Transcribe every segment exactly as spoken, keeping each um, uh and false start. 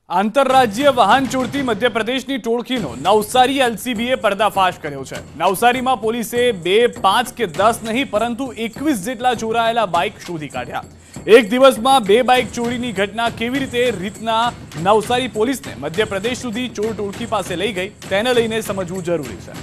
આંતરરાજ્ય વાહન ચોરથી મધ્યપ્રદેશની ટોળકીનો નવસારી એલસીબીએ પર્દાફાશ કર્યો છે। નવસારીમાં પોલીસે બે પાંચ કે દસ નહીં પરંતુ એકવીસ જેટલા ચોરાયેલા બાઇક શોધી કાઢ્યા। એક દિવસમાં બે બાઇક ચોરીની ઘટના કેવી રીતે રીતના નવસારી પોલીસને મધ્યપ્રદેશ સુધી ચોર ટોળકી પાસે લઈ ગઈ તેને લઈને સમજવું જરૂરી છે।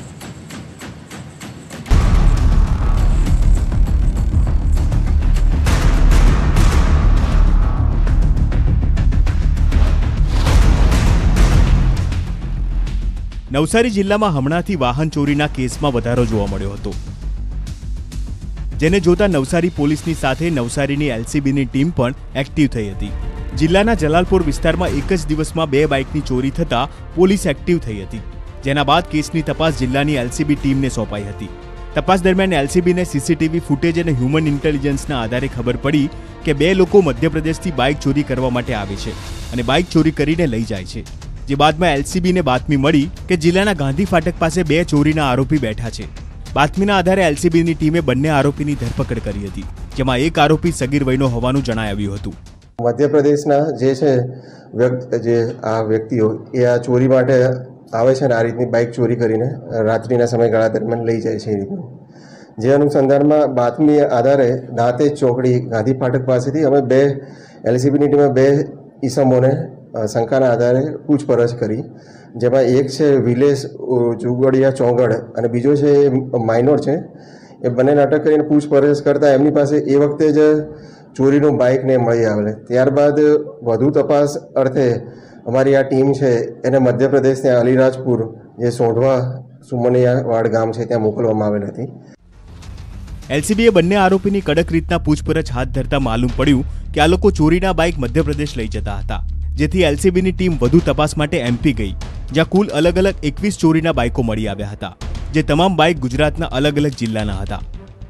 નવસારી જિલ્લામાં હમણાંથી વાહન ચોરીના કેસમાં વધારો જોવા મળ્યો હતો, જેને જોતા નવસારી પોલીસની સાથે નવસારીની એલસીબીની ટીમ પણ એક્ટિવ થઈ હતી। જિલ્લાના જલાલપોર વિસ્તારમાં એક જ દિવસમાં બે બાઇકની ચોરી થતા પોલીસ એક્ટિવ થઈ હતી, જેના બાદ કેસની તપાસ જિલ્લાની એલસીબી ટીમને સોંપાઈ હતી। તપાસ દરમિયાન એલસીબીને સીસીટીવી ફૂટેજ અને હ્યુમન ઇન્ટેલિજન્સના આધારે ખબર પડી કે બે લોકો મધ્યપ્રદેશથી બાઇક ચોરી કરવા માટે આવે છે અને બાઇક ચોરી કરીને લઈ જાય છે। જે બાદમાં એલસીબીને બાતમી મળી કે જિલ્લાના ગાંધી ફાટક પાસે બે ચોરીના આરોપી બેઠા છે। બાતમીના આધારે એલસીબીની ટીમે બંને આરોપીની ધરપકડ કરી હતી, જેમાં એક આરોપી સગીર વયનો હોવાનું જણાવ્યું હતું। મધ્યપ્રદેશના જે છે જે આ વ્યક્તિઓ એ આ ચોરી માટે આવે છે અને આ રીતની બાઇક ચોરી કરીને રાત્રિના સમયગાળા દરમિયાન લઈ જાય છે। એ રીતનું જે અનુસંધાનમાં બાતમી આધારે દાંતેજ ચોકડી ગાંધી ફાટક પાસેથી અમે બે એલસીબીની ટીમે બે ઈસમોને શંકાના આધારે પૂછપરછ કરી, જેમાં એક છે વિલેશ જુગડિયા ચોંગડ અને બીજો છે માઇનોર છે। એ બંનેને અટક કરીને પૂછપરછ કરતા એમની પાસે એ વખતે જ ચોરીનું બાઇકને મળી આવેલ। ત્યારબાદ વધુ તપાસ અર્થે અમારી આ ટીમ છે એને મધ્યપ્રદેશના અલીરાજપુર જે સોંઢવા સુમનિયાવાડ ગામ છે ત્યાં મોકલવામાં આવેલ હતી। એલસીબીએ બંને આરોપીની કડક રીતના પૂછપરછ હાથ ધરતા માલુમ પડ્યું કે આ લોકો ચોરીના બાઇક મધ્યપ્રદેશ લઈ જતા હતા, જેથી એલસીબીની ટીમ વધુ તપાસ માટે એમપી ગઈ, જ્યાં કુલ અલગ અલગ એકવીસ ચોરીના બાઇકો મળી આવ્યા હતા, જે તમામ બાઇક ગુજરાતના અલગ અલગ જિલ્લાના હતા।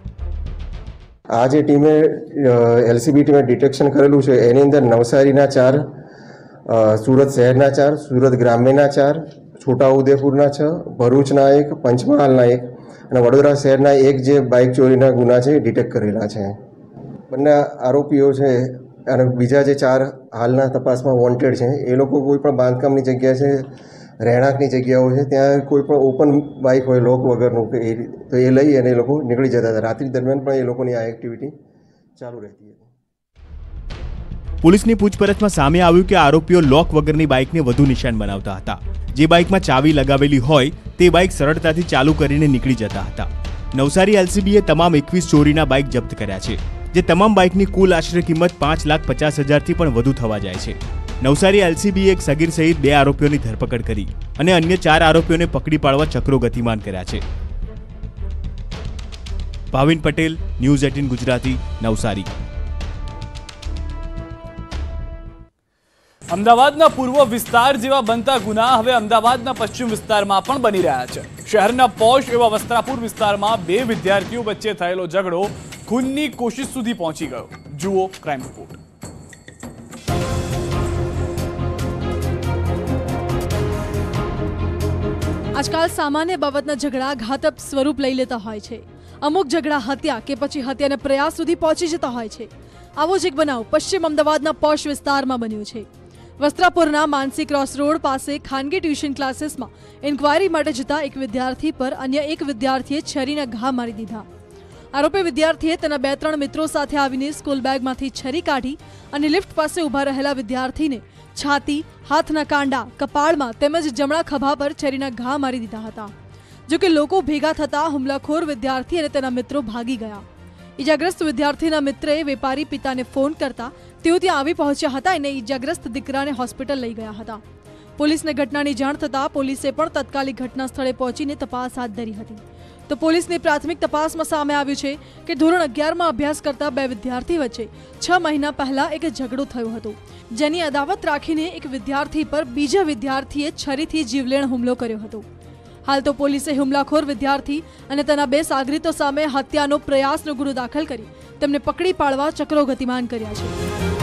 આ જે ટીમે એલસીબી ટીમે ડિટેક્શન કરેલું છે એની અંદર નવસારીના ચાર, સુરત શહેરના ચાર, સુરત ગ્રામ્યના ચાર, છોટાઉદેપુરના છ, ભરૂચના એક, પંચમહાલના એક અને વડોદરા શહેરના એક જે બાઇક ચોરીના ગુના છે ડિટેક્ટ કરેલા છે। બંને આરોપીઓ છે અને બીજા જે ચાર હાલના તપાસમાં વોન્ટેડ છે એ લોકો કોઈ પણ બાંધકામની જગ્યા છે, રહેણાંકની જગ્યાઓ છે ત્યાં કોઈ પણ ઓપન બાઇક હોય લોક વગરનું કે એ તો એ લઈ અને એ લોકો નીકળી જતા હતા। રાત્રિ દરમિયાન પણ એ લોકોની આ એક્ટિવિટી ચાલુ રહેતી હતી। પોલીસની પૂછપરછમાં સામે આવ્યું કે આરોપીઓ લોક વગરની બાઇકને વધુ નિશાન બનાવતા હતા। જે બાઇકમાં ચાવી લગાવેલી હોય તે બાઇક સરળતાથી ચાલુ કરીને નીકળી જતા હતા। નવસારી એલસીબીએ તમામ એકવીસ ચોરીના બાઇક જપ્ત કર્યા છે, જે તમામ બાઇકની કુલ આશરે કિંમત પાંચ લાખ પચાસ હજારથી પણ વધુ થવા જાય છે। નવસારી એલસીબીએ એક સગીર સહિત બે આરોપીઓની ધરપકડ કરી અને અન્ય ચાર આરોપીઓને પકડી પાડવા ચક્રો ગતિમાન કર્યા છે। Bhavin Patel, news eighteen Gujarati, Navsari. અમદાવાદના પૂર્વ વિસ્તાર જેવા બનતા ગુના હવે અમદાવાદના પશ્ચિમ વિસ્તારમાં પણ બની રહ્યા છે। શહેરના પોશ એવા વસ્ત્રાપુર વિસ્તારમાં બે વિદ્યાર્થીઓ વચ્ચે થયેલો ઝઘડો ખૂનની કોશિશ સુધી પહોંચી ગયો। જુઓ ક્રાઇમ રિપોર્ટ। આજકાલ સામાન્ય બાબતના ઝઘડા ઘાતક સ્વરૂપ લઈ લેતા હોય છે। અમુક ઝઘડા હત્યા કે પછી હત્યાના પ્રયાસ સુધી પહોંચી જતા હોય છે। આવો જ એક બનાવ પશ્ચિમ અમદાવાદના પોશ વિસ્તારમાં બન્યો છે। વસ્ત્રાપુરના માનસી ક્રોસ રોડ પાસે ખાનગી ટ્યુશન ક્લાસીસમાં ઇન્ક્વાયરી માટે જતા એક વિદ્યાર્થી પર અન્ય એક વિદ્યાર્થીએ છરીના ઘા મારી દીધા। આરોપી વિદ્યાર્થીએ તેના બે ત્રણ મિત્રો સાથે આવીને સ્કૂલ બેગમાંથી છરી કાઢી અને લિફ્ટ પાસે ઊભા રહેલા વિદ્યાર્થીને છાતી, હાથના કાંડા, કપાળમાં તેમજ જમણા ખભા પર છરીના ઘા મારી દીધા હતા। જો કે લોકો ભેગા થતા હુમલાખોર વિદ્યાર્થી અને તેના મિત્રો ભાગી ગયા। ઈજાગ્રસ્ત વિદ્યાર્થીના મિત્રએ વેપારી પિતાને ફોન કરતા તેઓ ત્યાં આવી પહોંચ્યા હતા અને ઈજાગ્રસ્ત દીકરાને હોસ્પિટલ લઈ ગયા હતા। પોલીસને ઘટનાની જાણ થતાં પોલીસે પણ તત્કાલિક ઘટના સ્થળે પહોંચીને તપાસ હાથ ધરી હતી। તો પોલીસની પ્રાથમિક તપાસમાં સામે આવ્યું છે કે ધોરણ અગિયારમાં અભ્યાસ કરતા બે વિદ્યાર્થી વચ્ચે છ મહિના પહેલા એક ઝઘડો થયો હતો, જેની અદાવત રાખીને એક વિદ્યાર્થી પર બીજા વિદ્યાર્થીએ છરીથી જીવલેણ હુમલો કર્યો હતો। હાલ તો પોલીસે હુમલાખોર વિદ્યાર્થી અને તેના બે સાગરીતો સામે હત્યાનો પ્રયાસનો ગુનો દાખલ કરી તેમને પકડી પાડવા ચક્રો ગતિમાન કર્યા છે।